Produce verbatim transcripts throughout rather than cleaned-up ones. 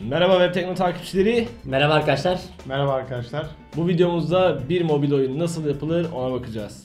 Merhaba Web Tekno takipçileri. Merhaba arkadaşlar. Merhaba arkadaşlar. Bu videomuzda bir mobil oyun nasıl yapılır ona bakacağız.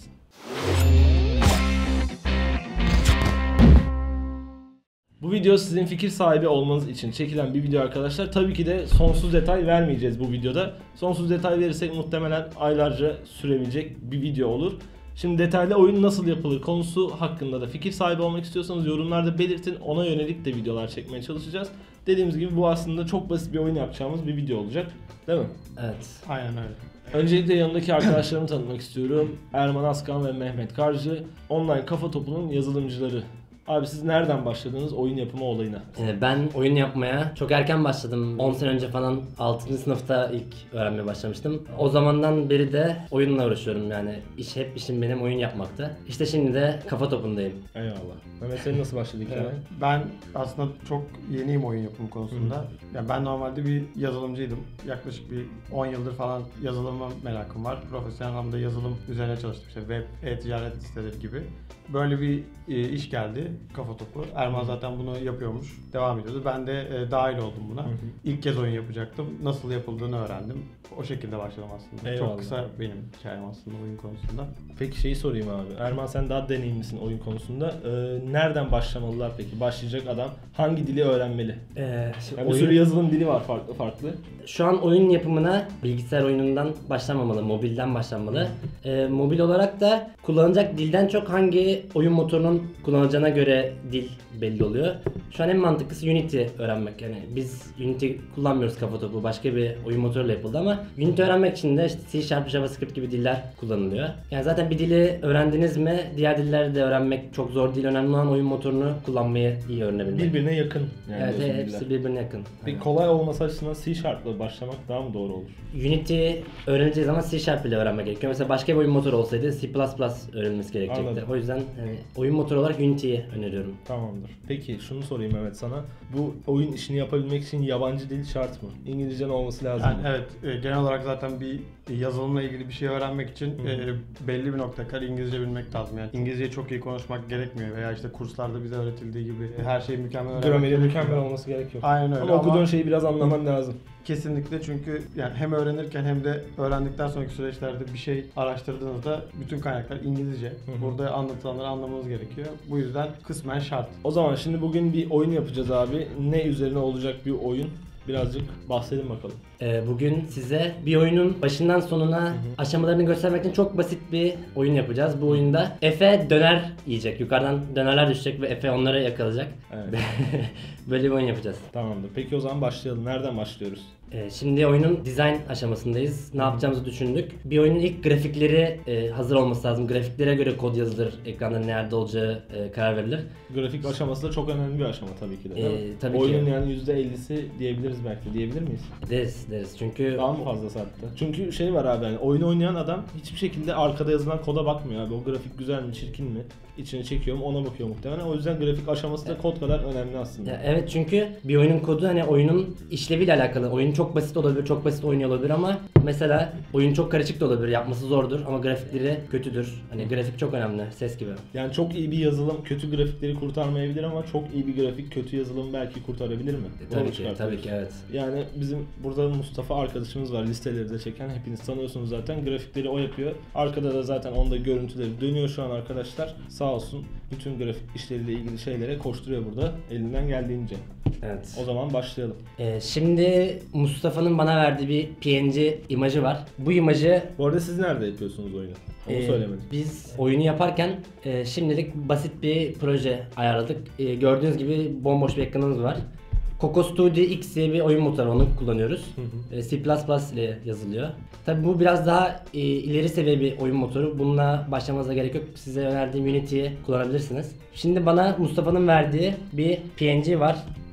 Bu video sizin fikir sahibi olmanız için çekilen bir video arkadaşlar. Tabii ki de sonsuz detay vermeyeceğiz bu videoda. Sonsuz detay verirsek muhtemelen aylarca sürebilecek bir video olur. Şimdi detaylı oyun nasıl yapılır konusu hakkında da fikir sahibi olmak istiyorsanız yorumlarda belirtin. Ona yönelik de videolar çekmeye çalışacağız. Dediğimiz gibi bu aslında çok basit bir oyun yapacağımız bir video olacak. Değil mi? Evet. Aynen öyle. Öncelikle yanındaki arkadaşlarımı tanıtmak istiyorum. Erman Askan ve Mehmet Karcı. Online Kafa Topu'nun yazılımcıları. Abi siz nereden başladınız oyun yapımı olayına? Ben oyun yapmaya çok erken başladım. on sene önce falan altıncı sınıfta ilk öğrenmeye başlamıştım. O zamandan beri de oyunla uğraşıyorum yani. İş, hep işim benim oyun yapmaktı. İşte şimdi de Kafa Topu'ndayım. Eyvallah. Mehmet senin nasıl başladı hikaye? Evet, ben aslında çok yeniyim oyun yapımı konusunda. Hı. Yani ben normalde bir yazılımcıydım. Yaklaşık bir on yıldır falan yazılıma merakım var. Profesyonel anlamda yazılım üzerine çalıştım. İşte web, e-ticaret siteleri gibi. Böyle bir e, iş geldi Kafa Topu. Erman zaten bunu yapıyormuş. Devam ediyordu. Ben de e, dahil oldum buna. Hı hı. İlk kez oyun yapacaktım. Nasıl yapıldığını öğrendim. O şekilde başladım aslında. Eyvallah. Çok kısa benim hikayem aslında oyun konusunda. Peki şeyi sorayım abi. Erman sen daha deneyimlisin oyun konusunda. Ee, nereden başlamalılar peki? Başlayacak adam hangi dili öğrenmeli? Ee, yani oyun... bir sürü yazılım dili var farklı farklı. Şu an oyun yapımına bilgisayar oyunundan başlanmamalı, mobilden başlanmalı. Ee, mobil olarak da kullanılacak dilden çok hangi oyun motorunun kullanılacağına göre dil belli oluyor. Şu an en mantıklısı Unity öğrenmek. Yani biz Unity kullanmıyoruz Kafa Topu. Başka bir oyun motoruyla yapıldı ama Unity öğrenmek için de işte C Sharp, JavaScript gibi diller kullanılıyor. Yani zaten bir dili öğrendiniz mi diğer dilleri de öğrenmek çok zor değil. Önemli olan oyun motorunu kullanmayı iyi öğrenebilmek. Birbirine yakın. Yani evet, hepsi diller. Birbirine yakın. Peki evet. Kolay olması açısından C Sharp'la başlamak daha mı doğru olur? Unity öğreneceği zaman C Sharp ile öğrenmek gerekiyor. Mesela başka bir oyun motoru olsaydı C plus plus öğrenilmesi gerekecekti. Anladım. O yüzden yani oyun motoru olarak Unity'yi öneriyorum. Tamamdır. Peki şunu sorayım Mehmet sana. Bu oyun işini yapabilmek için yabancı dil şart mı? İngilizcen olması lazım yani mı? Evet. Genel olarak zaten bir yazılımla ilgili bir şey öğrenmek için e, belli bir noktaya kadar İngilizce bilmek lazım. Yani İngilizceyi çok iyi konuşmak gerekmiyor veya işte kurslarda bize öğretildiği gibi her şeyi mükemmel öğrenmek Grameri gerekiyor. mükemmel olması gerekiyor. Aynen öyle. Ama okuduğun şeyi biraz anlaman lazım. Kesinlikle, çünkü yani hem öğrenirken hem de öğrendikten sonraki süreçlerde bir şey araştırdığınızda bütün kaynaklar İngilizce. Hı hı. Burada anlatılanları anlamanız gerekiyor. Bu yüzden kısmen şart. O zaman şimdi bugün bir oyun yapacağız abi. Ne üzerine olacak bir oyun? Birazcık bahsedin bakalım. Ee, bugün size bir oyunun başından sonuna hı hı. aşamalarını göstermek için çok basit bir oyun yapacağız. Bu oyunda Efe döner yiyecek. Yukarıdan dönerler düşecek ve Efe onları yakalayacak. Evet. Böyle bir oyun yapacağız. Tamamdır. Peki o zaman başlayalım. Nereden başlıyoruz? Ee, şimdi oyunun design aşamasındayız. Ne yapacağımızı düşündük. Bir oyunun ilk grafikleri e, hazır olması lazım. Grafiklere göre kod yazılır. Ekranda nerede olacağı e, karar verilir. Grafik aşaması da çok önemli bir aşama tabii ki de. Ee, tabii Oyunun ki. yani yüzde ellisi diyebiliriz belki. Diyebilir miyiz? Deriz deriz. Çünkü daha mı fazlası hatta? Çünkü şey var abi yani oyunu oynayan adam hiçbir şekilde arkada yazılan koda bakmıyor abi. O grafik güzel mi, çirkin mi? İçine çekiyorum, ona bakıyor muhtemelen. O yüzden grafik aşaması da kod kadar önemli aslında. Ya evet, çünkü bir oyunun kodu hani oyunun işleviyle alakalı. Oyun çok basit olabilir, çok basit oynuyor olabilir ama mesela oyun çok karışık da olabilir, yapması zordur ama grafikleri kötüdür. Hani grafik çok önemli, ses gibi. Yani çok iyi bir yazılım kötü grafikleri kurtarmayabilir ama çok iyi bir grafik kötü yazılım belki kurtarabilir mi? E, tabii ki, tabii ki evet. Yani bizim burada Mustafa arkadaşımız var, listeleri de çeken, hepiniz tanıyorsunuz zaten. Grafikleri o yapıyor. Arkada da zaten onda görüntüleri dönüyor şu an arkadaşlar. Sağ olsun bütün grafik işleriyle ilgili şeylere koşturuyor burada elinden geldiğince. Evet. O zaman başlayalım. Ee, şimdi Mustafa'nın bana verdiği bir P N G imajı var. Bu imajı... Bu arada siz nerede yapıyorsunuz oyunu? Onu e, söylemedim. Biz oyunu yaparken e, şimdilik basit bir proje ayarladık. E, gördüğünüz gibi bomboş bir ekranımız var. Coco Studio X diye bir oyun motoru, onu kullanıyoruz. Hı hı. C plus plus ile yazılıyor. Tabi bu biraz daha e, ileri seviye bir oyun motoru. Bununla başlamanıza gerek yok. Size önerdiğim Unity'yi kullanabilirsiniz. Şimdi bana Mustafa'nın verdiği bir P N G var.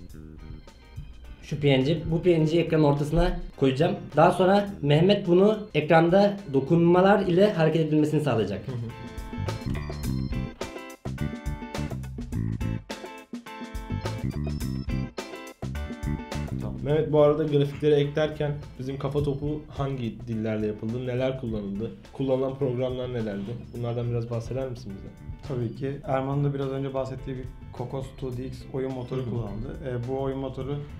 Şu P N G. Bu P N G'yi ekranın ortasına koyacağım. Daha sonra Mehmet bunu ekranda dokunmalar ile hareket edilmesini sağlayacak. Hı hı. Mehmet, bu arada grafikleri eklerken bizim Kafa Topu hangi dillerle yapıldı, neler kullanıldı, kullanılan programlar nelerdi? Bunlardan biraz bahseder misin bize? Tabii ki. Erman'ın da biraz önce bahsettiği bir Coco Studio X oyun motoru Hı-hı. kullanıldı. E, bu oyun motoru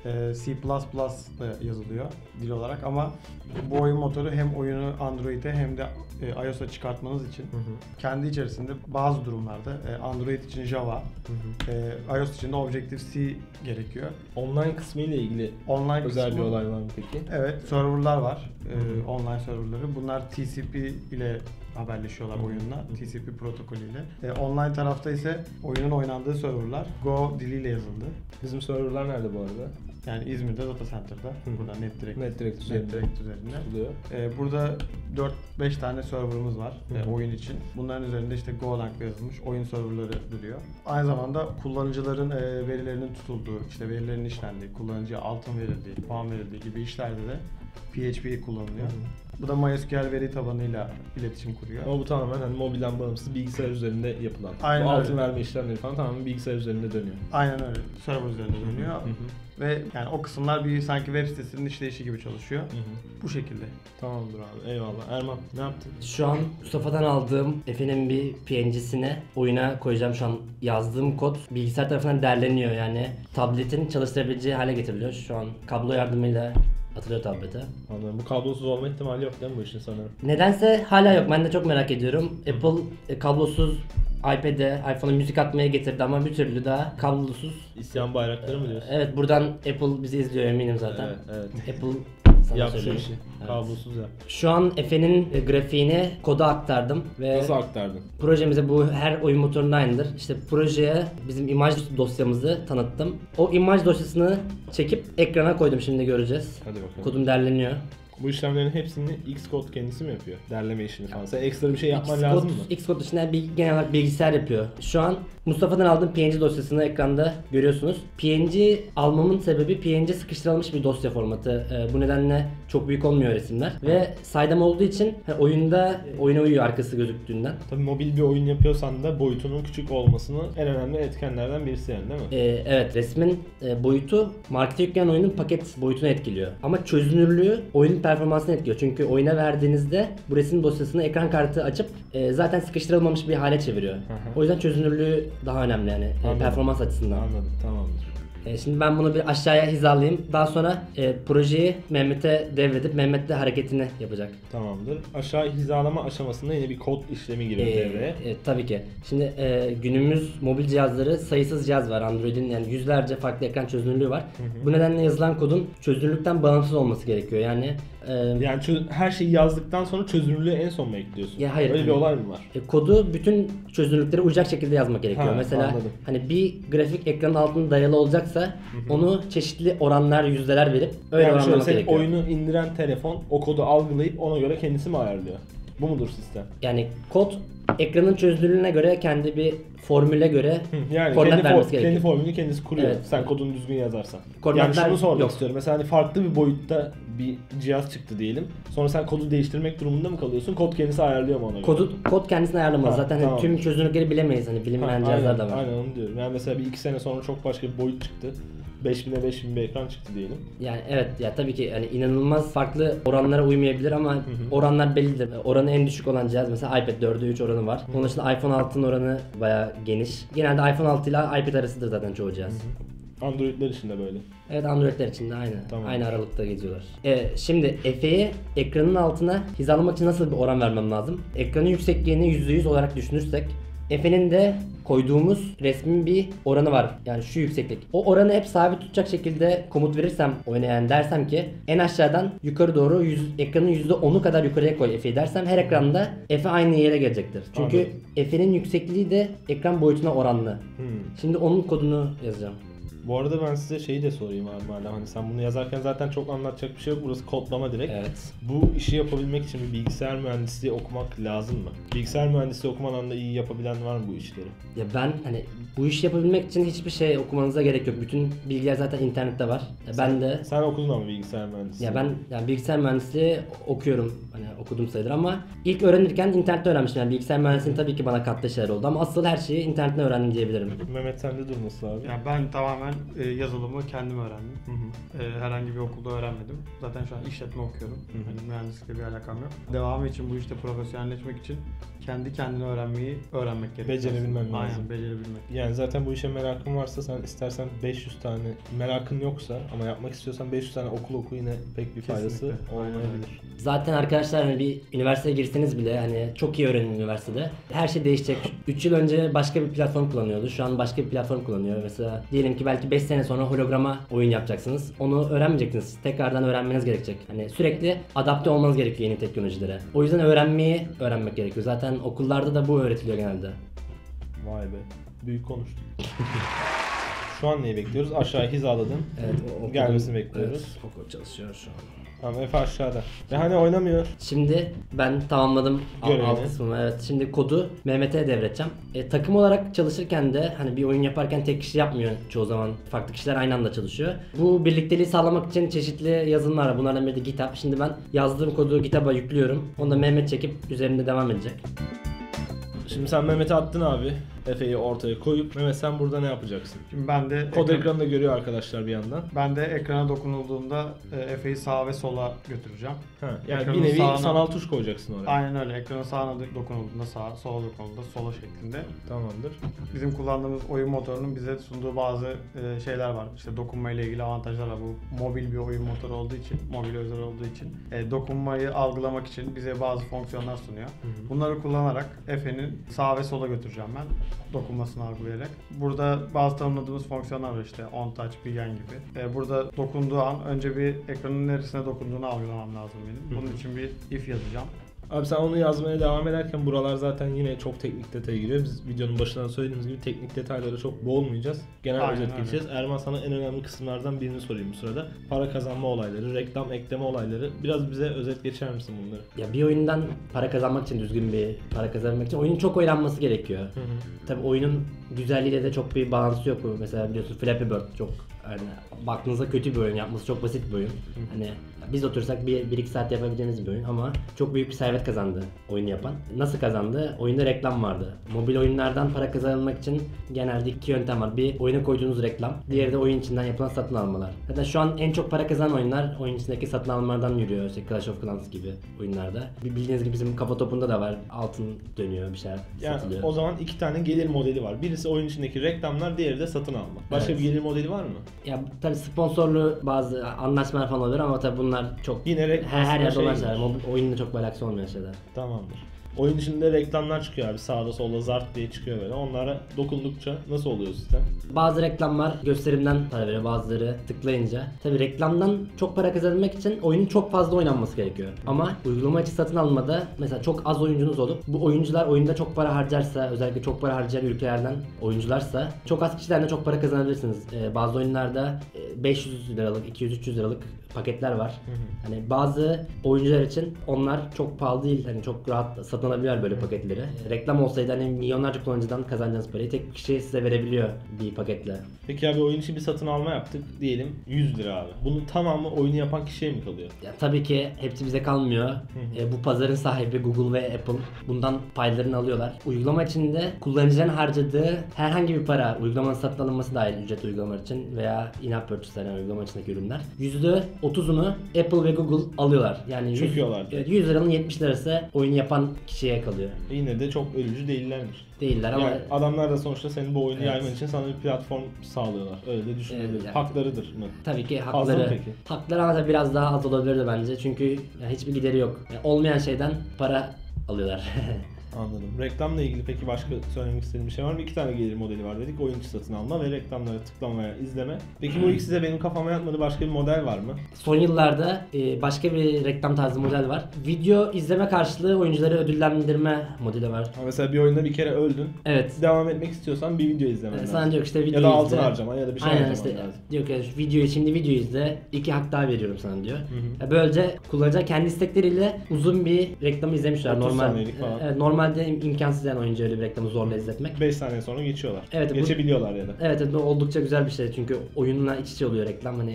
e, C plus plus ile yazılıyor dil olarak ama bu oyun motoru hem oyunu Android'e hem de e, iOS'a çıkartmanız için Hı hı. kendi içerisinde bazı durumlarda e, Android için Java, Hı hı. e, iOS için de Objective-C gerekiyor. Online kısmı ile ilgili Online özel kısmı, bir olay var mı peki? Evet, serverlar var. E, Hı hı. online serverları. Bunlar T C P ile haberleşiyorlar Hı hı. oyunla. T C P protokolüyle. E, online tarafta ise oyunun oynandığı serverlar Go diliyle yazıldı. Bizim serverlar nerede bu arada? Yani İzmir'de Data Center'da. Hı hı. Burada NetDirect. NetDirect üzerinde. NetDirect üzerinde. Tutuluyor. E, burada dört beş tane serverımız var Hı e, hı. oyun için. Bunların üzerinde işte Golang yazılmış oyun serverları duruyor. Aynı zamanda kullanıcıların e, verilerinin tutulduğu, işte verilerin işlendiği, kullanıcıya altın verildiği, puan verildiği gibi işlerde de P H P kullanılıyor. Hı hı. Bu da MySQL veri tabanıyla iletişim kuruyor. Ama bu tamamen hani mobilden bağımsız bilgisayar üzerinde yapılan. Aynen bu altın öyle. verme işlemleri falan tamamen bilgisayar üzerinde dönüyor. Aynen öyle. Server üzerinde dönüyor. Hı hı. Ve yani o kısımlar bir sanki web sitesinin işleyişi gibi çalışıyor. Hı hı. Bu şekilde. Tamamdır abi. Eyvallah. Erman ne yaptın? Şu an Mustafa'dan aldığım Efe'nin bir P N G'sini oyuna koyacağım. Şu an yazdığım kod bilgisayar tarafından derleniyor, yani tabletin çalıştırabileceği hale getiriliyor. Şu an kablo yardımıyla atılıyor tablete. Anladım. Bu kablosuz olma ihtimali yok değil mi bu işin sanırım? Nedense hala yok. Ben de çok merak ediyorum. Apple e, kablosuz iPad'e, iPhone'a müzik atmaya getirdi ama bir türlü daha kablosuz. İsyan bayrakları mı diyorsun? Evet, buradan Apple bizi izliyor eminim zaten. Evet, evet. Apple sana Yap şu söylüyorum. işi. Evet. Kablosuz yap. Şu an Efe'nin e, grafiğini koda aktardım ve Nasıl aktardın? projemize, bu her oyun motorunda aynıdır. İşte projeye bizim imaj dosyamızı tanıttım. O imaj dosyasını çekip ekrana koydum, şimdi göreceğiz. Hadi bakalım. Kodum derleniyor. Bu işlemlerin hepsini Xcode kendisi mi yapıyor? Derleme işini falan. Sen ekstra bir şey yapman lazım mı? Xcode dışında bir, genel olarak bilgisayar yapıyor. Şu an Mustafa'dan aldığım P N G dosyasını ekranda görüyorsunuz. P N G almamın sebebi P N G sıkıştırılmış bir dosya formatı. Ee, bu nedenle çok büyük olmuyor resimler. Ve saydam olduğu için he, oyunda oyuna uyuyor arkası gözüktüğünden. Tabii mobil bir oyun yapıyorsan da boyutunun küçük olmasını en önemli etkenlerden birisi yani değil mi? Ee, evet, resmin e, boyutu markete yüklenen oyunun paket boyutunu etkiliyor. Ama çözünürlüğü oyunun performansını etkiliyor. Çünkü oyuna verdiğinizde bu resim dosyasını ekran kartı açıp e, zaten sıkıştırılmamış bir hale çeviriyor. hı. O yüzden çözünürlüğü daha önemli yani e, Anladım. performans açısından. Anladım, tamamdır. E, şimdi ben bunu bir aşağıya hizalayayım. Daha sonra e, projeyi Mehmet'e devredip Mehmet de hareketini yapacak. Tamamdır. Aşağı hizalama aşamasında yine bir kod işlemi giriyor E, devreye. e, tabii ki. Şimdi e, günümüz mobil cihazları sayısız cihaz var. Android'in yani yüzlerce farklı ekran çözünürlüğü var. hı. Bu nedenle yazılan kodun çözünürlükten bağımsız olması gerekiyor. Yani e, Yani çö- her şeyi yazdıktan sonra çözünürlüğü en son mu ekliyorsun? Ya hayır, Öyle bir hani- olay mı var? E, kodu bütün çözünürlüklere uyacak şekilde yazmak gerekiyor. Ha, Mesela anladım. hani bir grafik ekranın altında dayalı olacaksa onu çeşitli oranlar, yüzdeler verip öyle Yani şöyle oranlamak senin gerekiyor. oyunu indiren telefon o kodu algılayıp ona göre kendisi mi ayarlıyor? Bu mudur sistem? Yani kod ekranın çözünürlüğüne göre kendi bir formüle göre Yani koordinat kendi, vermesi for- gerekiyor. kendi formülünü kendisi kuruyor. Evet, Sen evet. kodunu düzgün yazarsan. Koordinatlar yani şunu sormak yok. istiyorum. Mesela hani farklı bir boyutta bir cihaz çıktı diyelim. Sonra sen kodu değiştirmek durumunda mı kalıyorsun? Kod kendisi ayarlıyor mu ona göre? Kodu, kod kendisini ayarlamaz. Ha, Zaten hani tamam. tüm çözünürlükleri bilemeyiz. Hani bilinmeyen Ha, cihazlar aynen, da var. Aynen onu diyorum. Yani mesela bir iki sene sonra çok başka bir boyut çıktı. beş bine beş bin bir ekran çıktı diyelim. Yani evet, ya tabii ki yani inanılmaz farklı oranlara uymayabilir ama oranlar bellidir. Oranı en düşük olan cihaz mesela iPad dörde üç oranı var. Onun dışında iPhone altının oranı bayağı geniş. Genelde iPhone altı ile iPad arasıdır zaten çoğu cihaz. Android'ler için de böyle. Evet, Android'ler için de aynı. Tamam. Aynı aralıkta geziyorlar. Ee, şimdi Efe'yi ekranın altına hizalamak için nasıl bir oran vermem lazım? Ekranın yüksekliğini yüzde yüz olarak düşünürsek Efe'nin de koyduğumuz resmin bir oranı var. Yani şu yükseklik. O oranı hep sabit tutacak şekilde komut verirsem oynayan, dersem ki en aşağıdan yukarı doğru yüz, ekranın yüzde onu kadar yukarıya koy Efe'yi dersem her ekranda Efe aynı yere gelecektir. Çünkü Anladım. Efe'nin yüksekliği de ekran boyutuna oranlı. Hmm. Şimdi onun kodunu yazacağım. Bu arada ben size şeyi de sorayım abi madem hani sen bunu yazarken zaten çok anlatacak bir şey yok. Burası kodlama direkt. Evet. Bu işi yapabilmek için bir bilgisayar mühendisliği okumak lazım mı? Bilgisayar mühendisliği okumadan da iyi yapabilen var mı bu işleri? Ya ben hani bu işi yapabilmek için hiçbir şey okumanıza gerek yok. Bütün bilgiler zaten internette var. Ya ben de Sen okudun ama bilgisayar mühendisliği. ya ben yani bilgisayar mühendisliği okuyorum. Hani okudum sayılır ama ilk öğrenirken internette öğrenmiştim. Yani bilgisayar mühendisliğinin tabii ki bana kattığı şeyler oldu ama asıl her şeyi internetten öğrendim diyebilirim. Mehmet sen de dur nasıl abi? Ya ben tamamen e, yazılımı kendim öğrendim. Hı hı. E, herhangi bir okulda öğrenmedim. Zaten şu an işletme okuyorum. Hı hı. Yani mühendislikle bir alakam yok. Devamı için bu işte profesyonelleşmek için kendi kendine öğrenmeyi öğrenmek gerekiyor. Becerebilmen lazım. Aynen, becerebilmek. Yani zaten bu işe merakın varsa sen istersen beş yüz tane, merakın yoksa ama yapmak istiyorsan beş yüz tane okul oku, yine pek bir faydası Kesinlikle. olmayabilir. Zaten arkadaşlar hani bir üniversiteye girseniz bile hani çok iyi öğrenin üniversitede. Her şey değişecek. üç yıl önce başka bir platform kullanıyordu. Şu an başka bir platform kullanıyor. Mesela diyelim ki belki beş sene sonra holograma oyun yapacaksınız. Onu öğrenmeyeceksiniz. Tekrardan öğrenmeniz gerekecek. Hani sürekli adapte olmanız gerekiyor yeni teknolojilere. O yüzden öğrenmeyi öğrenmek gerekiyor. Zaten okullarda da bu öğretiliyor genelde. Vay be. Büyük konuştun. Şu an neyi bekliyoruz? Aşağıya hizaladın. Evet, o- okul- Gelmesini bekliyoruz. Evet, okul çalışıyor şu an. Tamam, Efe aşağıda. Ve hani oynamıyor. Şimdi ben tamamladım al- Görevini. alt kısmını. Evet. Şimdi kodu Mehmet'e devredeceğim. E, takım olarak çalışırken de hani bir oyun yaparken tek kişi yapmıyor çoğu zaman. Farklı kişiler aynı anda çalışıyor. Bu birlikteliği sağlamak için çeşitli yazılımlar var. Bunlardan biri de GitHub. Şimdi ben yazdığım kodu GitHub'a yüklüyorum. Onu da Mehmet çekip üzerinde devam edecek. Şimdi sen Mehmet'e attın abi. Efe'yi ortaya koyup Mehmet sen burada ne yapacaksın? Şimdi ben de Kod ekran- ekranında görüyor arkadaşlar bir yandan. ben de ekrana dokunulduğunda e, Efe'yi sağa ve sola götüreceğim. Ha, yani Ekranın bir nevi sağına- sanal tuş koyacaksın oraya. Aynen öyle. Ekranın sağına dokunulduğunda sağa, sola dokunulduğunda sola şeklinde. Tamamdır. Bizim kullandığımız oyun motorunun bize sunduğu bazı e, şeyler var. İşte dokunma ile ilgili avantajlar var. Bu mobil bir oyun motoru olduğu için, mobil özel olduğu için e, dokunmayı algılamak için bize bazı fonksiyonlar sunuyor. Hı hı. Bunları kullanarak Efe'nin sağa ve sola götüreceğim ben. Dokunmasını algılayarak. Burada bazı tanımladığımız fonksiyonlar var, işte on touch, began gibi. E, burada dokunduğu an önce bir ekranın neresine dokunduğunu algılamam lazım benim. Bunun için bir if yazacağım. Abi sen onu yazmaya devam ederken buralar zaten yine çok teknik detaya giriyor. Biz videonun başından söylediğimiz gibi teknik detaylara çok boğulmayacağız. Genel Aynen özet öyle. geçeceğiz. Erman, sana en önemli kısımlardan birini sorayım bu sırada. Para kazanma olayları, reklam ekleme olayları. Biraz bize özet geçer misin bunları? Ya bir oyundan para kazanmak için, düzgün bir para kazanmak için oyunun çok oynanması gerekiyor. Hı hı. Tabii oyunun güzelliğiyle de çok bir bağlantısı yok bu. Mesela biliyorsun Flappy Bird çok hani baktığınızda kötü bir oyun, yapması çok basit bir oyun. Hani biz otursak bir, bir iki saat yapabileceğimiz bir oyun ama çok büyük bir servet kazandı oyunu yapan. Nasıl kazandı? Oyunda reklam vardı. Mobil oyunlardan para kazanmak için genelde iki yöntem var. Bir, oyuna koyduğunuz reklam. Diğeri de oyun içinden yapılan satın almalar. Zaten şu an en çok para kazanan oyunlar oyun içindeki satın almalardan yürüyor. İşte Clash of Clans gibi oyunlarda. Bildiğiniz gibi bizim kafa topunda da var. Altın dönüyor, bir şeyler Yani satılıyor. o zaman iki tane gelir modeli var. Birisi oyun içindeki reklamlar, diğeri de satın alma. Başka Evet. bir gelir modeli var mı? Ya tabii sponsorlu bazı anlaşmalar falan olabilir ama tabii bunlar çok Yine reklam her, her yerde şey olan gibi. şeyler. Mobil- Oyunla çok bir alakası olmayan şeyler. Tamamdır. Oyun içinde reklamlar çıkıyor abi. Sağda solda zart diye çıkıyor böyle. Onlara dokundukça nasıl oluyor sistem? Bazı reklamlar gösterimden para veriyor, bazıları tıklayınca. Tabii reklamdan çok para kazanmak için oyunun çok fazla oynanması gerekiyor. Ama uygulama içi satın almada mesela çok az oyuncunuz olup bu oyuncular oyunda çok para harcarsa, özellikle çok para harcayan ülkelerden oyuncularsa çok az kişilerden çok para kazanabilirsiniz. Ee, bazı oyunlarda e, beş yüz liralık, iki yüz üç yüz liralık paketler var. Hı hı. Hani bazı oyuncular için onlar çok pahalı değil. Hani çok rahat satın alabiliyorlar böyle paketleri. Reklam olsaydı hani milyonlarca kullanıcıdan kazanacağınız parayı tek bir kişi size verebiliyor bir paketle. Peki abi, oyun için bir satın alma yaptık diyelim yüz lira abi. Bunun tamamı oyunu yapan kişiye mi kalıyor? Ya tabii ki hepsi bize kalmıyor. E, bu pazarın sahibi Google ve Apple bundan paylarını alıyorlar. Uygulama içinde kullanıcıların harcadığı herhangi bir para, uygulamanın satın alınması dahil ücret uygulamalar için veya in-app purchase'ler, yani uygulama içindeki ürünler. yüzde otuzunu Apple ve Google alıyorlar. Yani yüz, Çöküyorlar. evet, yüz liranın yetmiş lirası oyunu yapan kişiye kalıyor. Yine de çok ölücü değillermiş. Değiller ama Yani adamlar da sonuçta senin bu oyunu Evet. yayman için sana bir platform sağlıyorlar. Öyle de düşünebilir. Evet, yani- Haklarıdır mı? tabii ki Fazla mı hakları, peki? hakları ama tabii biraz daha az olabilirdi bence. Çünkü yani hiçbir gideri yok. Yani olmayan şeyden para alıyorlar. Anladım. Reklamla ilgili peki başka söylemek istediğim bir şey var mı? İki tane gelir modeli var dedik. Oyun içi satın alma ve reklamlara tıklama veya izleme. Peki bu ikisi de benim kafama yatmadı. Başka bir model var mı? Son yıllarda e, başka bir reklam tarzı model var. Video izleme karşılığı oyuncuları ödüllendirme modeli var. Ha, mesela bir oyunda bir kere öldün. Evet. Devam etmek istiyorsan bir video izlemen E, lazım. Sana diyor ki işte video ya da altın izle. harcama ya da bir şey Aynen harcaman işte lazım. diyor ki video şimdi video izle, iki hak daha veriyorum sana diyor. Hı hı. Ya böylece kullanıcı kendi istekleriyle uzun bir reklamı izlemişler. otuz Normal, saniyelik falan. Evet, normalde im- imkansız yani oyuncu öyle bir reklamı zorla izletmek. beş saniye sonra geçiyorlar. Evet, bu- Geçebiliyorlar ya da. Evet, evet, bu oldukça güzel bir şey çünkü oyunla iç içe oluyor reklam, hani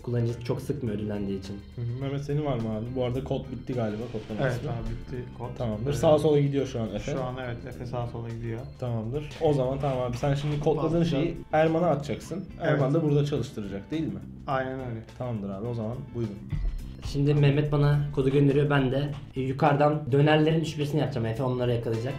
kullanıcı çok sıkmıyor ödüllendiği için. Hı hı. Mehmet senin var mı abi? Bu arada kod bitti galiba kodlaması. Evet abi bitti kod. Tamamdır. Evet. Sağa sola gidiyor şu an Efe. Şu an evet Efe sağa sola gidiyor. Tamamdır. O zaman tamam abi sen şimdi kodladığın Basacağım. şeyi Erman'a atacaksın. Erman Evet. da burada çalıştıracak değil mi? Aynen öyle. Tamamdır abi o zaman buyurun. Şimdi Mehmet bana kodu gönderiyor, ben de e, yukarıdan dönerlerin şifresini yapacağım. Efe onları yakalayacak.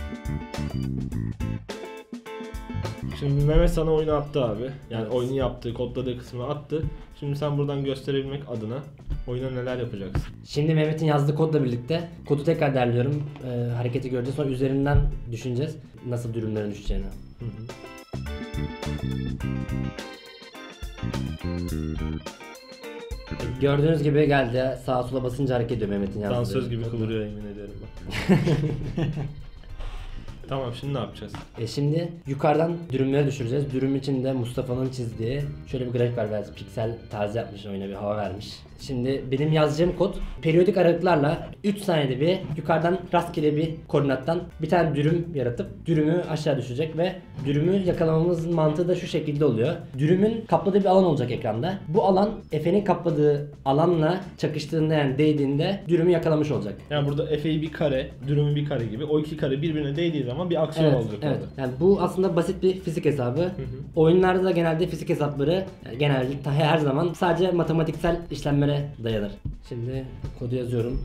Şimdi Mehmet sana oyunu attı abi. Yani oyunu yaptığı, kodladığı kısmını attı. Şimdi sen buradan gösterebilmek adına oyuna neler yapacaksın? Şimdi Mehmet'in yazdığı kodla birlikte kodu tekrar derliyorum. E, hareketi göreceğiz, sonra üzerinden düşüneceğiz nasıl dürümlerin düşeceğini. Hı hı. Gördüğünüz gibi geldi. Sağa sola basınca hareket ediyor Mehmet'in yazdığı. Dansöz gibi kodla. kıvırıyor yemin ederim bak. Tamam şimdi ne yapacağız? E şimdi yukarıdan dürümleri düşüreceğiz. Dürüm için de Mustafa'nın çizdiği şöyle bir grafik var, biraz piksel tarzı yapmış, oyuna bir hava vermiş. Şimdi benim yazacağım kod periyodik aralıklarla üç saniyede bir yukarıdan rastgele bir koordinattan bir tane dürüm yaratıp dürümü aşağı düşecek ve dürümü yakalamamızın mantığı da şu şekilde oluyor. Dürümün kapladığı bir alan olacak ekranda. Bu alan Efe'nin kapladığı alanla çakıştığında, yani değdiğinde dürümü yakalamış olacak. Yani burada Efe'yi bir kare, dürümü bir kare gibi o iki kare birbirine değdiği zaman bir aksiyon Evet, olacak evet. orada. Yani bu aslında basit bir fizik hesabı. Oyunlarda da genelde fizik hesapları yani genelde her zaman sadece matematiksel işlemlere dayanır. Şimdi kodu yazıyorum.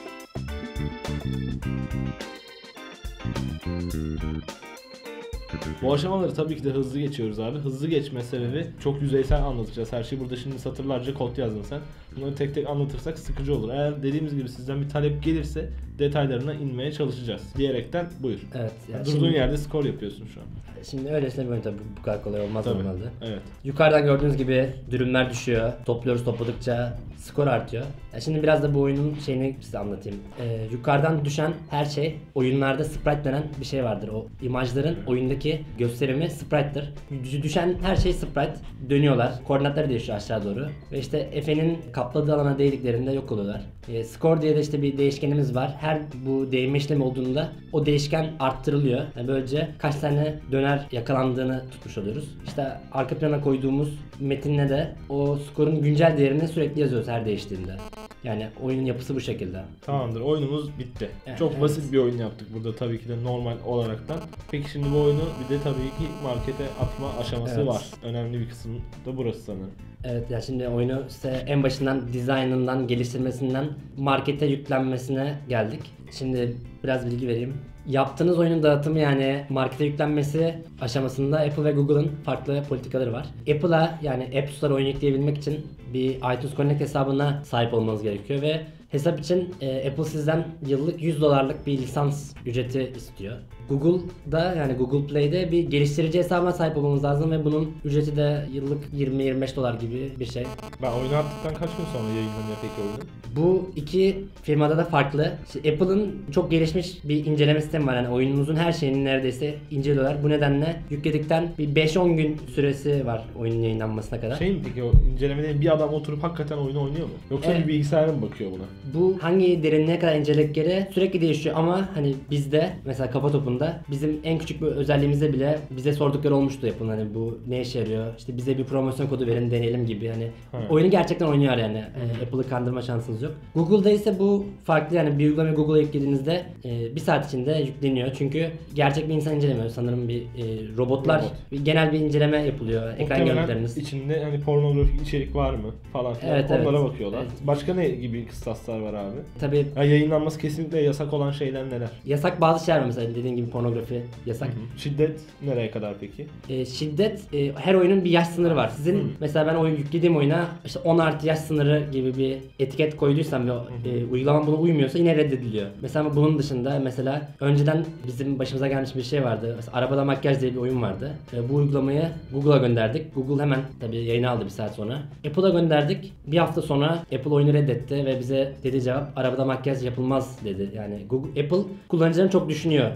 Bu aşamaları tabii ki de hızlı geçiyoruz abi. Hızlı geçme sebebi çok yüzeysel anlatacağız her şeyi. Burada şimdi satırlarca kod yazdın sen. Bunları tek tek anlatırsak sıkıcı olur. Eğer dediğimiz gibi sizden bir talep gelirse detaylarına inmeye çalışacağız diyerekten buyur. Evet. Yani Durduğun şimdi, yerde skor yapıyorsun şu an. şimdi öylesine bir oyun tabii, bu kadar kolay olmaz Tabii. normalde. Evet. Yukarıdan gördüğünüz gibi dürümler düşüyor. Topluyoruz, topladıkça skor artıyor. Ya şimdi biraz da bu oyunun şeyini size anlatayım. Ee, yukarıdan düşen her şey, oyunlarda sprite denen bir şey vardır. O imajların oyundaki gösterimi sprite'tir. Dü- Düşen her şey sprite. Dönüyorlar. Koordinatları değişiyor aşağı doğru. Ve işte Efe'nin kapladığı alana değdiklerinde yok oluyorlar. Ee, score diye de işte bir değişkenimiz var. Her bu değme işlemi olduğunda o değişken arttırılıyor. Yani böylece kaç tane döner yakalandığını tutmuş oluyoruz. İşte arka plana koyduğumuz metinle de o skorun güncel değerini sürekli yazıyoruz her değiştiğinde. Yani oyunun yapısı bu şekilde. Tamamdır. Oyunumuz bitti. Evet, Çok evet. basit bir oyun yaptık burada tabii ki de normal olaraktan. Peki şimdi bu oyunu bir de tabii ki markete atma aşaması Evet. var. Önemli bir kısım da burası sanırım. Evet, ya şimdi oyunu size en başından dizaynından, geliştirmesinden markete yüklenmesine geldik. Şimdi biraz bilgi vereyim. Yaptığınız oyunun dağıtımı, yani markete yüklenmesi aşamasında Apple ve Google'ın farklı politikaları var. Apple'a, yani App Store'a oyun yükleyebilmek için bir iTunes Connect hesabına sahip olmanız gerekiyor ve hesap için e, Apple sizden yıllık yüz dolarlık bir lisans ücreti istiyor. Google'da, yani Google Play'de bir geliştirici hesabına sahip olmamız lazım ve bunun ücreti de yıllık yirmi yirmi beş dolar gibi bir şey. Ben oyunu attıktan kaç gün sonra yayınlanıyor peki oyun? Bu iki firmada da farklı. İşte Apple'ın çok gelişmiş bir inceleme sistemi var. Yani oyunumuzun her şeyini neredeyse inceliyorlar. Bu nedenle yükledikten bir beş on gün süresi var oyunun yayınlanmasına kadar. Şey mi peki o incelemede bir adam oturup hakikaten oyunu oynuyor mu? Yoksa Evet. bir bilgisayar mı bakıyor buna? Bu hangi derinliğe kadar inceledikleri sürekli değişiyor ama hani bizde mesela kafa topunda bizim en küçük bir özelliğimizde bile bize sordukları olmuştu Apple'ın, hani bu ne işe yarıyor? İşte bize bir promosyon kodu verin deneyelim gibi, hani Ha. oyunu gerçekten oynuyor yani. Ee, Apple'ı kandırma şansınız yok. Google'da ise bu farklı, yani bir uygulamayı Google'a yüklediğinizde e, bir saat içinde yükleniyor. Çünkü gerçek bir insan incelemiyor. Sanırım bir e, robotlar Robot. bir genel bir inceleme yapılıyor. Ekran Muhtemelen görüntüleriniz. içinde hani pornografik içerik var mı falan filan Evet, onlara evet. bakıyorlar. Evet. Başka ne gibi kıstaslar var abi? Tabii Ya yayınlanması kesinlikle yasak olan şeyler neler? yasak bazı şeyler var, mesela dediğin gibi pornografi yasak. Şiddet nereye kadar peki? E, şiddet, e, her oyunun bir yaş sınırı var. Sizin Hı. mesela ben oyun yüklediğim oyuna işte on artı yaş sınırı gibi bir etiket koyduysam ve e, uygulama buna uymuyorsa yine reddediliyor. Mesela bunun dışında mesela önceden bizim başımıza gelmiş bir şey vardı. Mesela Arabada Makyaj diye bir oyun vardı. E, bu uygulamayı Google'a gönderdik. Google hemen tabii yayını aldı bir saat sonra. Apple'a gönderdik. Bir hafta sonra Apple oyunu reddetti ve bize dedi cevap, arabada makyaj yapılmaz dedi. Yani Google, Apple kullanıcılarını çok düşünüyor. Hmm.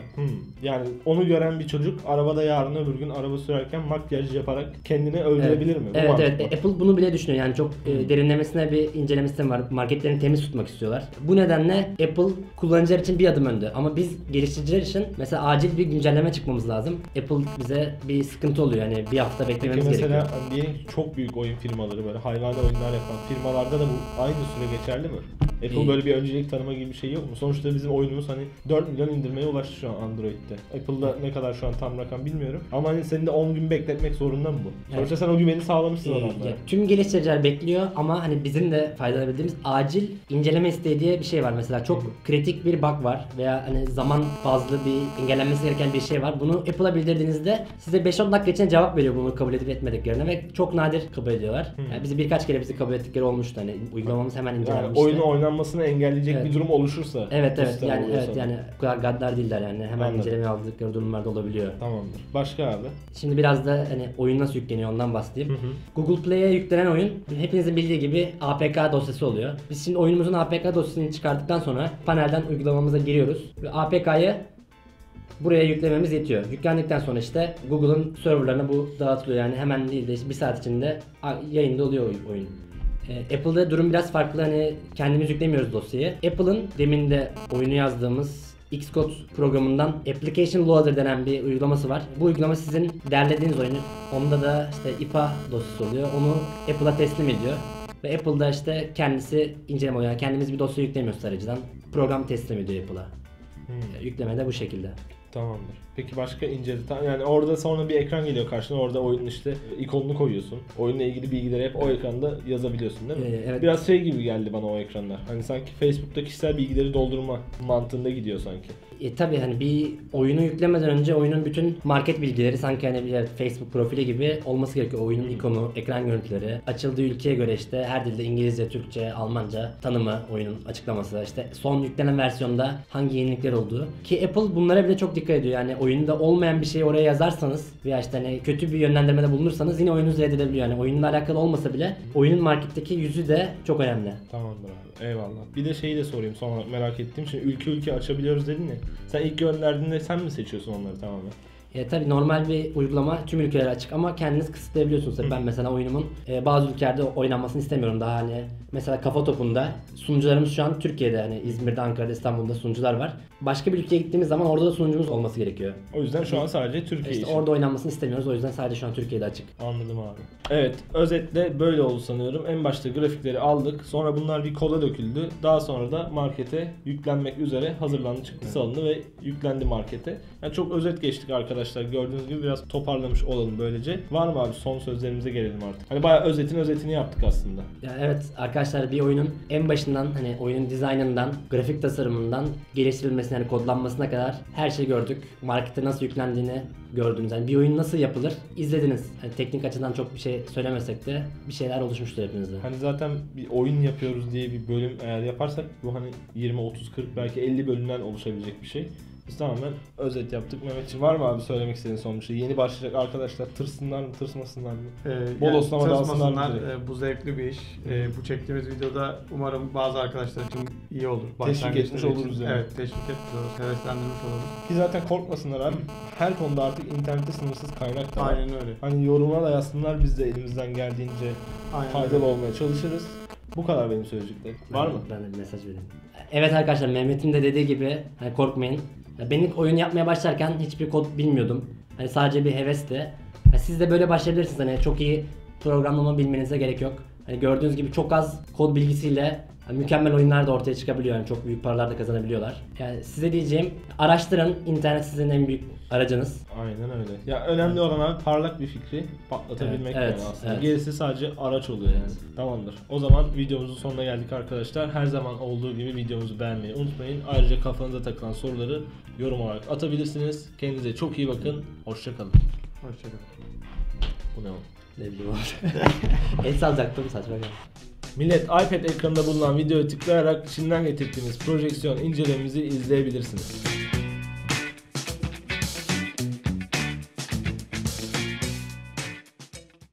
Yani onu gören bir çocuk arabada yarın öbür gün araba sürerken makyaj yaparak kendini öldürebilir mi? Bu Evet mantık evet. mı? Apple bunu bile düşünüyor. Yani çok e, derinlemesine bir incelemesi var. Marketlerini temiz tutmak istiyorlar. Bu nedenle Apple kullanıcılar için bir adım önde. Ama biz geliştiriciler için mesela acil bir güncelleme çıkmamız lazım. Apple bize bir sıkıntı oluyor. Yani bir hafta Peki beklememiz mesela gerekiyor. hani diyelim ki çok büyük oyun firmaları böyle hayvani oyunlar yapan firmalarda da bu aynı süre geçerli mi? Apple İyi. böyle bir öncelik tanıma gibi bir şey yok mu? Sonuçta bizim oyunumuz hani dört milyon indirmeye ulaştı şu an Android'de. Apple'da ne kadar şu an tam rakam bilmiyorum. Ama hani senin de on gün bekletmek zorunda mı bu? Evet. Sonuçta sen o güveni sağlamışsın Ee, oranda. ya, tüm geliştiriciler bekliyor ama hani bizim de faydalanabildiğimiz acil inceleme isteği diye bir şey var. Mesela çok kritik bir bug var veya hani zaman bazlı bir engellenmesi gereken bir şey var. Bunu Apple'a bildirdiğinizde size beş on dakika içinde cevap veriyor bunu kabul edip etmediklerine ve çok nadir kabul ediyorlar. Yani bizi birkaç kere bizi kabul ettikleri olmuştu. Hani uygulamamız hemen Yani incelenmişti. oyunu oynanmasını engelleyecek Evet. bir durum oluşursa. Evet bu evet sistem yani oluyorsa. evet yani bu kadar gaddar değiller yani hemen Anladım. inceleme aldıkları durumlarda olabiliyor. Tamamdır. Başka abi? Şimdi biraz da hani oyun nasıl yükleniyor ondan bahsedeyim. Hı hı. Google Play'e yüklenen oyun hepinizin bildiği gibi A P K dosyası oluyor. Biz şimdi oyunumuzun A P K dosyasını çıkarttıktan sonra panelden uygulamamıza giriyoruz ve A P K'yı buraya yüklememiz yetiyor. Yüklendikten sonra işte Google'ın serverlarına bu dağıtılıyor. Yani hemen değil de işte bir saat içinde yayında oluyor oyun. E, Apple'da durum biraz farklı. Hani kendimiz yüklemiyoruz dosyayı. Apple'ın demin de oyunu yazdığımız Xcode programından Application Loader denen bir uygulaması var. Bu uygulama sizin derlediğiniz oyunu, onda da işte I P A dosyası oluyor. Onu Apple'a teslim ediyor. Ve Apple'da işte kendisi inceleme oluyor. Yani kendimiz bir dosya yüklemiyoruz tarayıcıdan. Program teslim ediyor Apple'a. Hmm. Yükleme de bu şekilde. Tamamdır. Peki başka ince detay, yani orada sonra bir ekran geliyor karşına, orada oyunun işte ikonunu koyuyorsun. Oyunla ilgili bilgileri hep o ekranda yazabiliyorsun değil mi? Ee, evet. Biraz şey gibi geldi bana o ekranlar. Hani sanki Facebook'ta kişisel bilgileri doldurma mantığında gidiyor sanki. E tabi hani bir oyunu yüklemeden önce oyunun bütün market bilgileri sanki hani bir Facebook profili gibi olması gerekiyor. Oyunun ikonu, ekran görüntüleri, açıldığı ülkeye göre işte her dilde İngilizce, Türkçe, Almanca tanımı, oyunun açıklaması, işte son yüklenen versiyonda hangi yenilikler olduğu. Ki Apple bunlara bile çok dikkat ediyor. Yani oyunda olmayan bir şeyi oraya yazarsanız veya işte hani kötü bir yönlendirmede bulunursanız yine oyununuzu reddedebiliyor. Yani oyunla alakalı olmasa bile oyunun marketteki yüzü de çok önemli. Tamamdır abi. Eyvallah. Bir de şeyi de sorayım sonra, merak ettiğim şey, ülke ülke açabiliyoruz dedin ya. Sen ilk gönderdiğinde sen mi seçiyorsun onları tamamen? E, tabii normal bir uygulama tüm ülkelere açık ama kendiniz kısıtlayabiliyorsunuz. Tabii ben mesela oyunumun e, bazı ülkelerde oynanmasını istemiyorum. Daha hani mesela Kafa Topu'nda sunucularımız şu an Türkiye'de, hani İzmir'de, Ankara'da, İstanbul'da sunucular var. Başka bir ülkeye gittiğimiz zaman orada da sunucumuz olması gerekiyor. O yüzden şu an sadece Türkiye İşte için. orada oynanmasını istemiyoruz. O yüzden sadece şu an Türkiye'de açık. Anladım abi. Evet, özetle böyle oldu sanıyorum. En başta grafikleri aldık. Sonra bunlar bir koda döküldü. Daha sonra da markete yüklenmek üzere hazırlandı, çıktısı alındı ve yüklendi markete. Yani çok özet geçtik arkadaşlar. Gördüğünüz gibi biraz toparlamış olalım böylece. Var mı abi, son sözlerimize gelelim artık. Hani bayağı özetin özetini yaptık aslında. Ya evet arkadaşlar, bir oyunun en başından hani oyunun dizaynından, grafik tasarımından, geliştirilmesine, yani kodlanmasına kadar her şeyi gördük. Markete nasıl yüklendiğini gördünüz. Yani bir oyun nasıl yapılır izlediniz. Hani teknik açıdan çok bir şey söylemesek de bir şeyler oluşmuştur hepinizde. Hani zaten bir oyun yapıyoruz diye bir bölüm eğer yaparsak bu hani yirmi otuz kırk belki elli bölümden oluşabilecek bir şey. Biz tamamen özet yaptık. Mehmetciğim, var mı abi söylemek istediğin son bir şey? Yeni başlayacak arkadaşlar tırsınlar mı, tırsmasınlar mı? Ee, Bol yani oslama dalsınlar tırsmasınlar, mı direkt? e, bu zevkli bir iş. E, bu çektiğimiz videoda umarım bazı arkadaşlar için iyi olur. Teşvik Başlangıçları etmiş için. oluruz yani. Evet, teşvik etmiş oluruz, heveslendirmiş oluruz. Ki zaten korkmasınlar abi. Her konuda artık internette sınırsız kaynak da var. Aynen öyle. Hani yoruma da yazsınlar, biz de elimizden geldiğince Aynen faydalı öyle. olmaya çalışırız. Bu kadar benim söyleyeceklerim. Var mı? Ben de bir mesaj vereyim. Evet arkadaşlar, Mehmet'in de dediği gibi hani korkmayın. Ya ben ilk oyunu yapmaya başlarken hiçbir kod bilmiyordum. Hani sadece bir hevesti. Ya siz de böyle başlayabilirsiniz. Hani çok iyi programlama bilmenize gerek yok. Hani gördüğünüz gibi çok az kod bilgisiyle yani mükemmel oyunlar da ortaya çıkabiliyor. Yani çok büyük paralar da kazanabiliyorlar. Yani size diyeceğim, araştırın. İnternet sizin en büyük aracınız. Aynen öyle. Ya önemli olan abi parlak bir fikri patlatabilmek Evet, evet, yani aslında. evet. Gerisi sadece araç oluyor yani. Tamamdır. O zaman videomuzun sonuna geldik arkadaşlar. Her zaman olduğu gibi videomuzu beğenmeyi unutmayın. Ayrıca kafanıza takılan soruları yorum olarak atabilirsiniz. Kendinize çok iyi bakın. Hoşça kalın. Hoşçakalın. Bu ne o? Ne bileyim abi. El sallacaktım, saçma geldi. Millet, iPad ekranında bulunan videoya tıklayarak içinden getirdiğimiz projeksiyon incelememizi izleyebilirsiniz.